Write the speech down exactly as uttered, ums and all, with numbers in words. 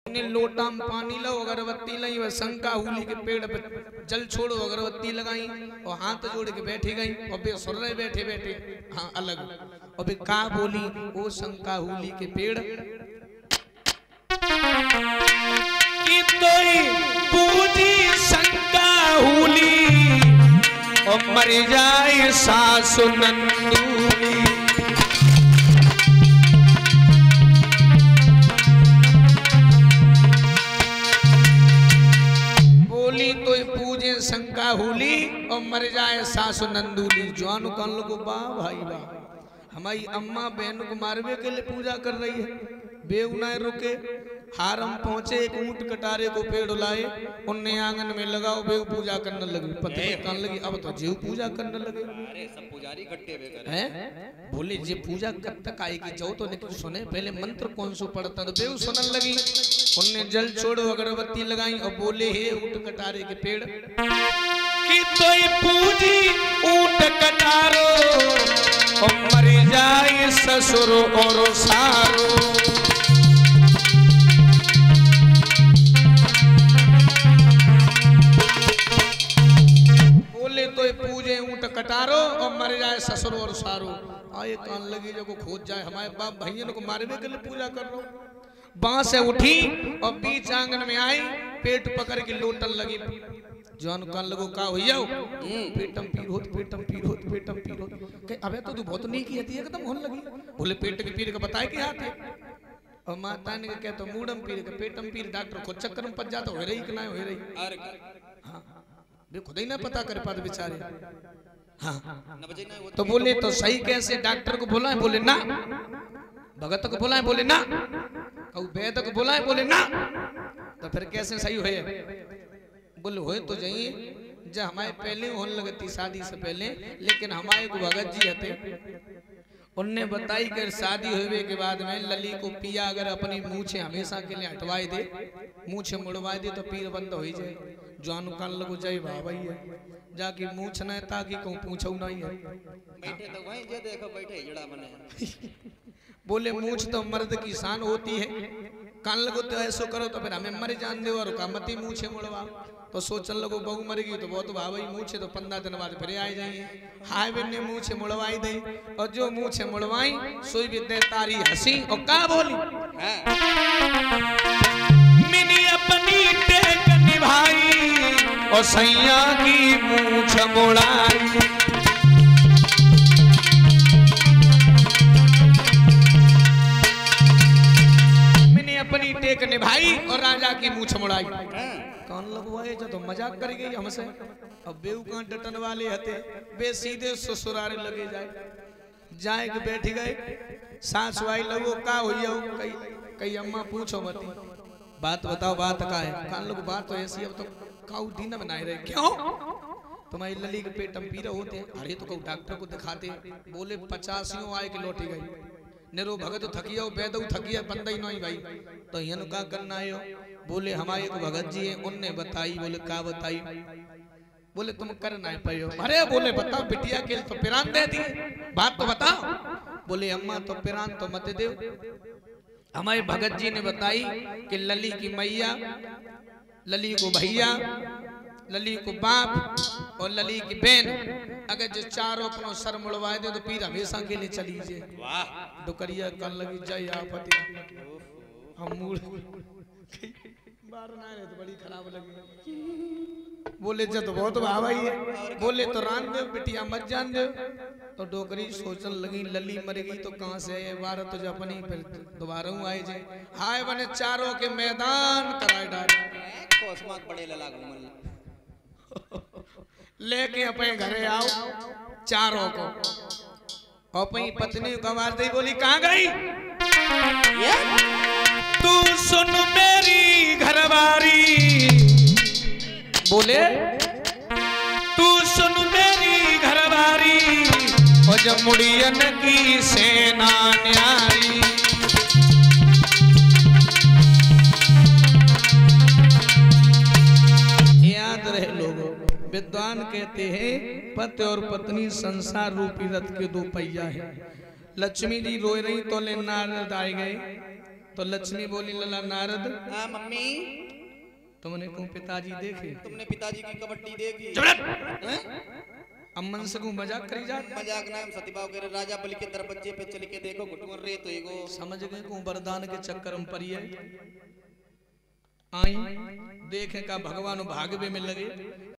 ने लोटा में पानी लो, अगरबत्ती लाई, वह शंका हुली के पेड़ पे जल छोड़ो, अगरबत्ती लगाई और हाथ जोड़ के बैठी गई और बे सुन रहे बैठे बैठे हाँ अलग और बे का बोली वो शंका हुली के पेड़ कि तोई पूजी शंका हुली और मर जाए सासु नंदूली। तो पूजे शंका हुली और मर जाए सासु नंदूली। जवान कान लोगो बा भाई बा हमारी अम्मा बहन को मारवे के लिए पूजा कर रही है। बेव ना रुके हारम पहुंचे एक ऊंट कटारे को पेड़ लाए उनने आंगन में लगाओ बेव पूजा करने लगी। पत्नी कान लगी अब तो जीव पूजा करने लगे। अरे सब पुजारी इकट्ठे हैं बोले जे पूजा कब तक आएगी जाओ तो लेकिन सुने पहले मंत्र कौन सो पढ़ता तो बेव सुनने लगी। उनने जल छोड़ो अगरबत्ती लगाई और बोले हे ऊंट कटारे के पेड़ कि तोई पूजी ऊंट कटारो और मर जाए ससुर और सारो। बोले तो पूजे ऊंट कटारो और मर जाए ससुर और सारो। आए कान लगी जो को खोज जाए हमारे बाप भैया को मारने के लिए पूजा कर लो। बांस से उठी और बीच आंगन में आई पेट पकड़ के लोटन लगी। जवान कान लगो का हो जाओ पेटम पीर होत पेटम पीर होत पेटम पीर होत के अबे तो तू बहुत नहीं की है एकदम होने लगी। बोले पेट के पीर का बताए के हाथ है और माता ने कहे तो मूडम पीर के पेटम पीर डॉक्टर खुद चक्कर में पड़ जाता हो रही कि ना हो रही। अरे हां बे खुद ही ना पता कर पाते बेचारे। हां न बजे ना तो बोले तो सही कैसे डॉक्टर को बुलाए बोले ना भगत को बुलाए बोले ना और वेद को बुलाए बोले ना तो फिर कैसे सही होए बोले होए तो जाइए जब हमारे पहले होने लगती शादी से पहले लेकिन हमारे को भगत जी हते उनने बताई कर शादी होने के बाद में लली को पिया अगर अपनी मूछे हमेशा के लिए हटवाई दे मूछे मुड़वाई दे तो पीर बंद हो जाए। जानू कान लगो जाए वाह भाई है जाके मूछ न ताकि कहूँ पूछो नहीं है बैठे तो वहीं जे देखो बैठे जड़ा बने। बोले मूछ तो मर्द की शान होती है कान लगो तो ऐसो करो तो फिर हमें मर जान दे और कामती मूछे मुड़वा तो सोचन लगो बहू मर गई तो बहुत भाई मूछे तो पंद्रह दिन बाद फिर आ जाएंगे। हाय ने मूछे मुड़वाई दी और जो मूछे मुड़वाई सोई भी दे तारी हंसी और का बोली मिनी अपनी टेक निभाई और सैया की मूछ मुड़ाई। अपनी टेक निभाई और राजा की मूछ मुड़ाई। कान लगवाए जो तो मजाक कर गई हमसे अब बेऊ कान डटन वाले हते बे सीधे ससुरारे लगे जाए जाए के बैठ गए सास वाई लगो का होइयो कई कई अम्मा पूछो मती बात बताओ बात का है। कान लोग बात तो ऐसी अब तो काऊ दिन में नहीं रहे क्यों तुम्हारी लली के पेट पीरा होते अरे तो कहू डॉक्टर को दिखाते बोले पचासियों आए के लौटी गई नेरो भगत थकिया बैदऊ थकिया बंदा ही नहीं भाई तो यन का करना है बोले हमारे को भगत जी है उनने बताई। बोले का बताई बोले तुम करना है पायो अरे बोले बताओ बिटिया के तो पिरान दे दी बात तो बताओ। बोले अम्मा तो पिरान तो मत दे हमारे भगत जी ने बताई कि लली की मैया लली को भैया लली को बाप और लली की बहन अगर जो चारों अपनों सर मुड़वा दे तो पीर हमेशा के लिए चली जाए। वाह दुकरिया कल लगी जाए आपत्ति हम मूड बार ना रहे तो बड़ी खराब लगी। बोले जब तो बहुत भाई है बोले तो रान दे बिटिया मत जान दे तो डोकरी सोचन लगी लली मर गई तो कहां से है बार तो जब अपनी फिर दोबारा आए जाए। हाय बने चारों के मैदान कराए डाले कोसमात पड़े लला घूमल लेके अपने घरे आओ चारों को अपनी पत्नी को आवाज दी बोली कहां गई तू सुन मेरी घरवारी बोले तू सुन मेरी घरवारी और जब मुड़ियन की सेना न्यारी। याद रहे लोगों विद्वान कहते हैं पति और पत्नी संसार रूपी रथ के दो पहिया है। लक्ष्मी जी रोए रही तो ले नारद आए गए तो तो लक्ष्मी बोली लला नारद हाँ मम्मी तुमने क्यों पिताजी देखे? तुमने पिताजी की कबड्डी देखी? हैं? अम्मन से क्यों मजाक करी जा? मजाक ना सतीबाव के राजा बलि के दरबज्जे पे चल के देखो घुटुअन रे तो एगो समझ गए क्यों वरदान के चक्कर में पड़ी है। आई देखे का भगवान भागवे में लगे।